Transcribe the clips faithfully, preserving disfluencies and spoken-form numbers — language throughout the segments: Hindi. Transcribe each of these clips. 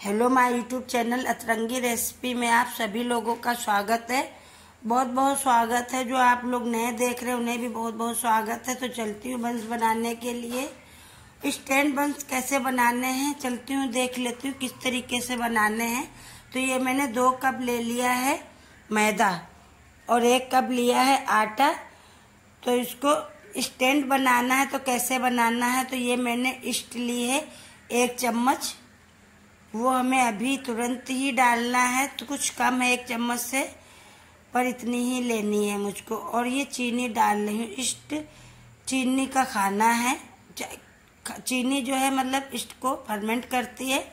हेलो माय यूट्यूब चैनल अतरंगी रेसिपी में आप सभी लोगों का स्वागत है। बहुत बहुत स्वागत है। जो आप लोग नए देख रहे हैं उन्हें भी बहुत बहुत स्वागत है। तो चलती हूँ बंस बनाने के लिए। स्टैंड बंस कैसे बनाने हैं चलती हूँ, देख लेती हूँ किस तरीके से बनाने हैं। तो ये मैंने दो कप ले लिया है मैदा और एक कप लिया है आटा। तो इसको स्टैंड बनाना है तो कैसे बनाना है, तो ये मैंने ईस्ट ली है एक चम्मच, वो हमें अभी तुरंत ही डालना है। तो कुछ कम है एक चम्मच से, पर इतनी ही लेनी है मुझको। और ये चीनी डाल रही हूँ, इस्ट चीनी का खाना है। चीनी जो है मतलब इस्ट को फर्मेंट करती है।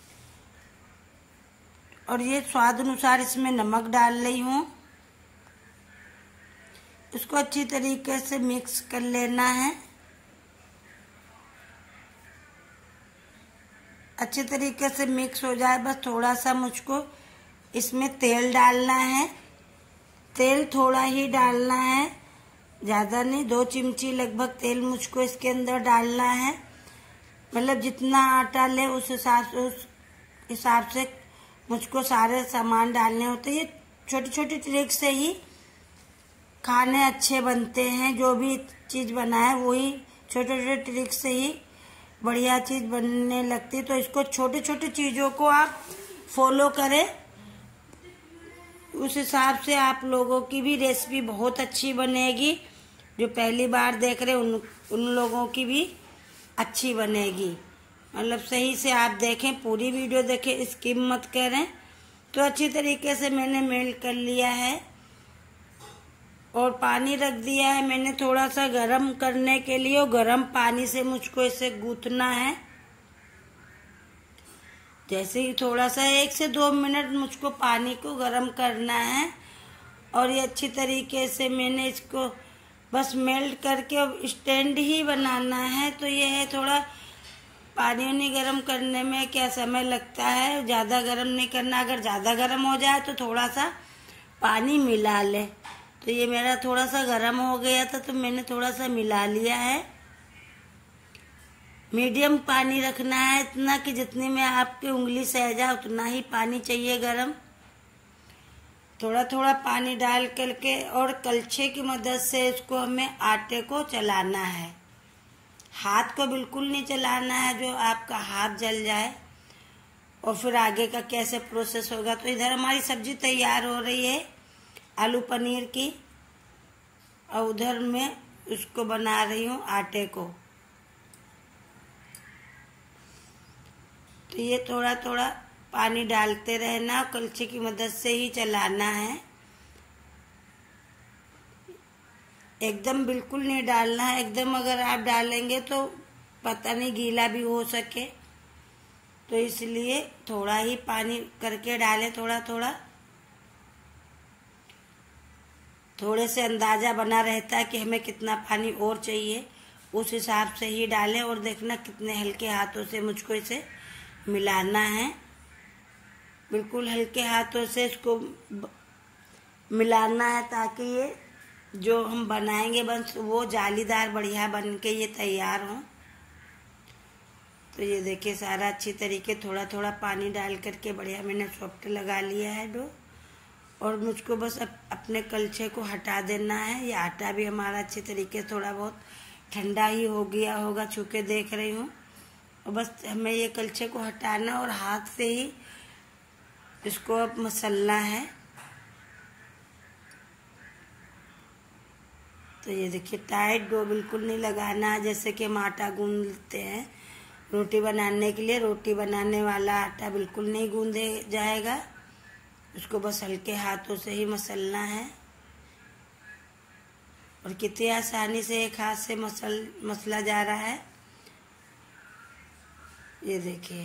और ये स्वाद अनुसार इसमें नमक डाल रही हूँ। इसको अच्छी तरीके से मिक्स कर लेना है। अच्छे तरीके से मिक्स हो जाए, बस थोड़ा सा मुझको इसमें तेल डालना है। तेल थोड़ा ही डालना है, ज़्यादा नहीं, दो चिमची लगभग तेल मुझको इसके अंदर डालना है। मतलब जितना आटा ले उस हिसाब से उस हिसाब से मुझको सारे सामान डालने होते हैं। ये छोटी छोटी ट्रिक से ही खाने अच्छे बनते हैं। जो भी चीज़ बनाए वही छोटे छोटे ट्रिक से ही बढ़िया चीज़ बनने लगती है। तो इसको छोटे छोटे चीज़ों को आप फॉलो करें, उस हिसाब से आप लोगों की भी रेसिपी बहुत अच्छी बनेगी। जो पहली बार देख रहे उन उन लोगों की भी अच्छी बनेगी। मतलब सही से आप देखें, पूरी वीडियो देखें, स्किप मत करें। तो अच्छी तरीके से मैंने मेल्ट कर लिया है और पानी रख दिया है मैंने थोड़ा सा गरम करने के लिए। और गरम पानी से मुझको इसे गूंथना है। जैसे ही थोड़ा सा एक से दो मिनट मुझको पानी को गरम करना है। और ये अच्छी तरीके से मैंने इसको बस मेल्ट करके स्टैंड ही बनाना है। तो ये है, थोड़ा पानी उनी गरम करने में क्या समय लगता है, ज़्यादा गरम नहीं करना। अगर ज़्यादा गरम हो जाए तो थोड़ा सा पानी मिला ले। तो ये मेरा थोड़ा सा गरम हो गया था तो मैंने थोड़ा सा मिला लिया है। मीडियम पानी रखना है, इतना कि जितनी में आपकी उंगली सह जाए उतना ही पानी चाहिए गरम। थोड़ा थोड़ा पानी डाल करके और कलछे की मदद से इसको हमें आटे को चलाना है। हाथ को बिल्कुल नहीं चलाना है, जो आपका हाथ जल जाए। और फिर आगे का कैसे प्रोसेस होगा। तो इधर हमारी सब्जी तैयार हो रही है आलू पनीर की, और उधर मैं उसको बना रही हूँ आटे को। तो ये थोड़ा थोड़ा पानी डालते रहना और कलछी की मदद से ही चलाना है। एकदम बिल्कुल नहीं डालना है, एकदम अगर आप डालेंगे तो पता नहीं गीला भी हो सके। तो इसलिए थोड़ा ही पानी करके डालें, थोड़ा थोड़ा। थोड़े से अंदाजा बना रहता है कि हमें कितना पानी और चाहिए, उस हिसाब से ही डालें। और देखना कितने हल्के हाथों से मुझको इसे मिलाना है। बिल्कुल हल्के हाथों से इसको मिलाना है, ताकि ये जो हम बनाएंगे बस वो जालीदार बढ़िया बन के ये तैयार हो। तो ये देखिए सारा अच्छी तरीके थोड़ा थोड़ा पानी डाल करके बढ़िया मैंने सॉफ्ट लगा लिया है डो। और मुझको बस अप, अपने कलछे को हटा देना है। ये आटा भी हमारा अच्छी तरीके थोड़ा बहुत ठंडा ही हो गया होगा, छू के देख रही हूँ। और बस हमें ये कलछे को हटाना और हाथ से ही इसको अब मसलना है। तो ये देखिए टाइट डो बिल्कुल नहीं लगाना है, जैसे कि हम आटा गूंदते हैं रोटी बनाने के लिए। रोटी बनाने वाला आटा बिल्कुल नहीं गूंदे जाएगा, उसको बस हल्के हाथों से ही मसलना है। और कितनी आसानी से एक हाथ से मसल मसला जा रहा है, ये देखिए।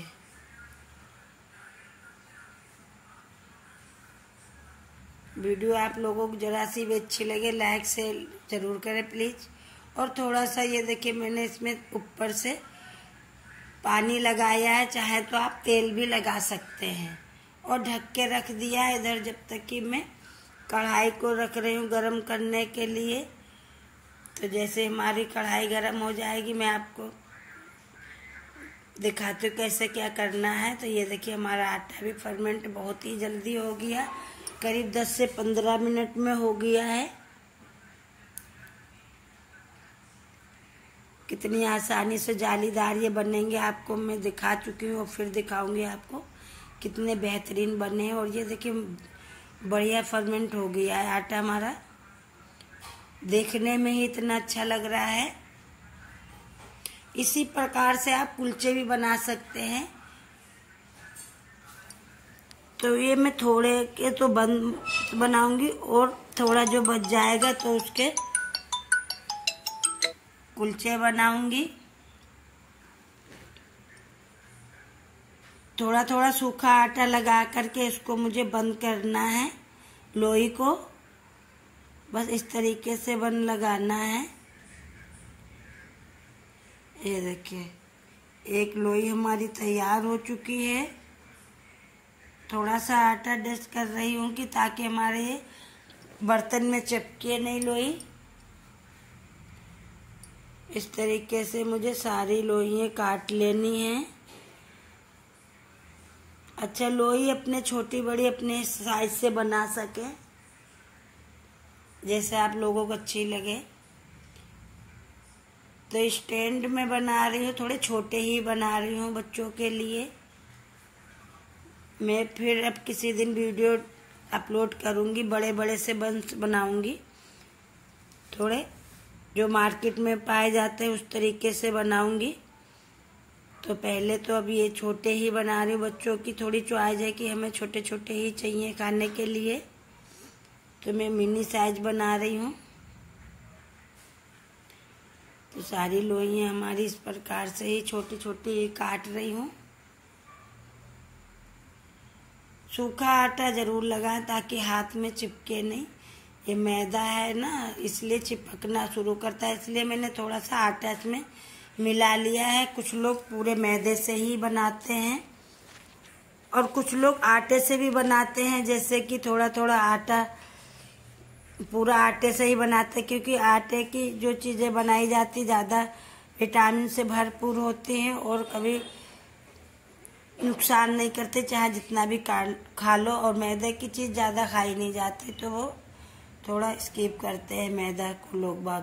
वीडियो आप लोगों को जरा सी भी अच्छी लगे लाइक से ज़रूर करें प्लीज़। और थोड़ा सा ये देखिए मैंने इसमें ऊपर से पानी लगाया है, चाहे तो आप तेल भी लगा सकते हैं। और ढक के रख दिया है इधर, जब तक कि मैं कढ़ाई को रख रही हूँ गरम करने के लिए। तो जैसे हमारी कढ़ाई गरम हो जाएगी मैं आपको दिखाती हूँ कैसे क्या करना है। तो ये देखिए हमारा आटा भी फर्मेंट बहुत ही जल्दी हो गया, करीब दस से पंद्रह मिनट में हो गया है। कितनी आसानी से जालीदार ये बनेंगे आपको मैं दिखा चुकी हूँ और फिर दिखाऊंगी आपको कितने बेहतरीन बने हैं। और ये देखिए बढ़िया फर्मेंट हो गया है आटा हमारा, देखने में ही इतना अच्छा लग रहा है। इसी प्रकार से आप कुलचे भी बना सकते हैं। तो ये मैं थोड़े के तो बन बनाऊंगी और थोड़ा जो बच जाएगा तो उसके कुलचे बनाऊंगी। थोड़ा थोड़ा सूखा आटा लगा करके इसको मुझे बंद करना है, लोई को बस इस तरीके से बंद लगाना है। ये देखिए एक लोई हमारी तैयार हो चुकी है। थोड़ा सा आटा डस्ट कर रही हूँ कि ताकि हमारे बर्तन में चिपके नहीं लोई। इस तरीके से मुझे सारी लोइयाँ काट लेनी है। अच्छा, लोई अपने छोटी बड़ी अपने साइज से बना सके, जैसे आप लोगों को अच्छी लगे। तो स्टैंड में बना रही हूँ, थोड़े छोटे ही बना रही हूँ बच्चों के लिए। मैं फिर अब किसी दिन वीडियो अपलोड करूँगी, बड़े बड़े से बंस बनाऊँगी। थोड़े जो मार्केट में पाए जाते हैं उस तरीके से बनाऊँगी। तो पहले तो अब ये छोटे ही बना रही हूँ, बच्चों की थोड़ी चॉइस है कि हमें छोटे छोटे ही चाहिए खाने के लिए। तो मैं मिनी साइज बना रही हूँ। तो सारी लोइयाँ हमारी इस प्रकार से ही छोटी छोटी ही काट रही हूँ। सूखा आटा जरूर लगाएं ताकि हाथ में चिपके नहीं। ये मैदा है ना, इसलिए चिपकना शुरू करता है, इसलिए मैंने थोड़ा सा आटा इसमें मिला लिया है। कुछ लोग पूरे मैदे से ही बनाते हैं और कुछ लोग आटे से भी बनाते हैं, जैसे कि थोड़ा थोड़ा आटा पूरा आटे से ही बनाते हैं, क्योंकि आटे की जो चीजें बनाई जाती ज्यादा विटामिन से भरपूर होती हैं और कभी नुकसान नहीं करते, चाहे जितना भी खा लो। और मैदे की चीज ज्यादा खाई नहीं जाती, तो वो थोड़ा स्किप करते हैं मैदा को लोग बाग।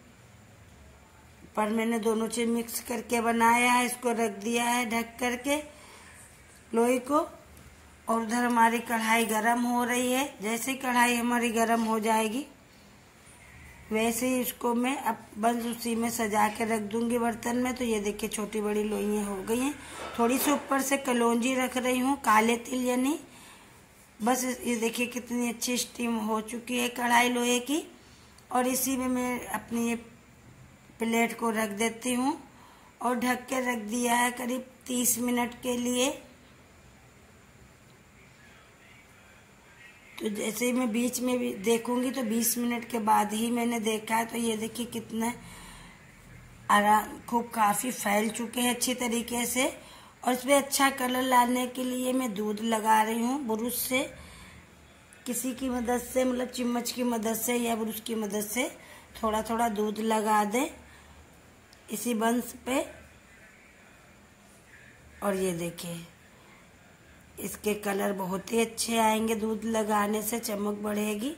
पर मैंने दोनों चीज मिक्स करके बनाया है, इसको रख दिया है ढक करके लोई को। और उधर हमारी कढ़ाई गरम हो रही है। जैसे ही कढ़ाई हमारी गरम हो जाएगी वैसे ही इसको मैं अब बस उसी में सजा के रख दूंगी बर्तन में। तो ये देखिए छोटी बड़ी लोइयाँ हो गई हैं। थोड़ी सी ऊपर से कलौंजी रख रही हूँ, काले तिल यानी। बस ये देखिए कितनी अच्छी स्टीम हो चुकी है कढ़ाई लोहे की। और इसी में मैं अपनी ये प्लेट को रख देती हूँ और ढक के रख दिया है करीब तीस मिनट के लिए। तो जैसे ही मैं बीच में भी देखूंगी तो बीस मिनट के बाद ही मैंने देखा है। तो ये देखिए कितने आराम खूब काफी फैल चुके हैं अच्छी तरीके से। और इसमें अच्छा कलर लाने के लिए मैं दूध लगा रही हूँ ब्रश से, किसी की मदद से, मतलब चम्मच की मदद से या ब्रश की मदद से थोड़ा थोड़ा दूध लगा दें इसी बंस पे। और ये देखिए इसके कलर बहुत ही अच्छे आएंगे, दूध लगाने से चमक बढ़ेगी।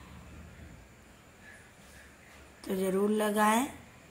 तो जरूर लगाएं।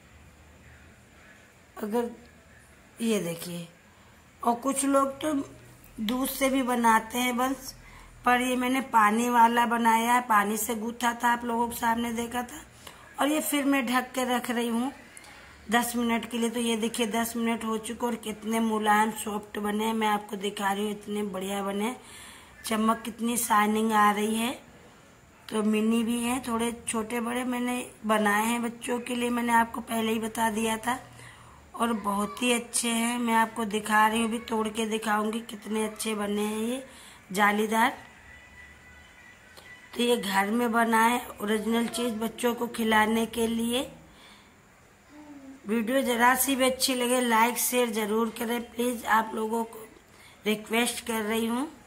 अगर ये देखिए, और कुछ लोग तो दूध से भी बनाते हैं बंस, पर ये मैंने पानी वाला बनाया है, पानी से गूथा था, आप लोगों के सामने देखा था। और ये फिर मैं ढक के रख रही हूँ दस मिनट के लिए। तो ये देखिए दस मिनट हो चुके और कितने मुलायम सॉफ्ट बने, मैं आपको दिखा रही हूँ, इतने बढ़िया बने। चमक कितनी शाइनिंग आ रही है। तो मिनी भी है, थोड़े छोटे बड़े मैंने बनाए हैं बच्चों के लिए, मैंने आपको पहले ही बता दिया था। और बहुत ही अच्छे हैं, मैं आपको दिखा रही हूँ, भी तोड़ के दिखाऊंगी कितने अच्छे बने हैं ये जालीदार। तो ये घर में बनाए ओरिजिनल चीज बच्चों को खिलाने के लिए। वीडियो जरा सी भी अच्छी लगे लाइक शेयर जरूर करें प्लीज, आप लोगों को रिक्वेस्ट कर रही हूँ।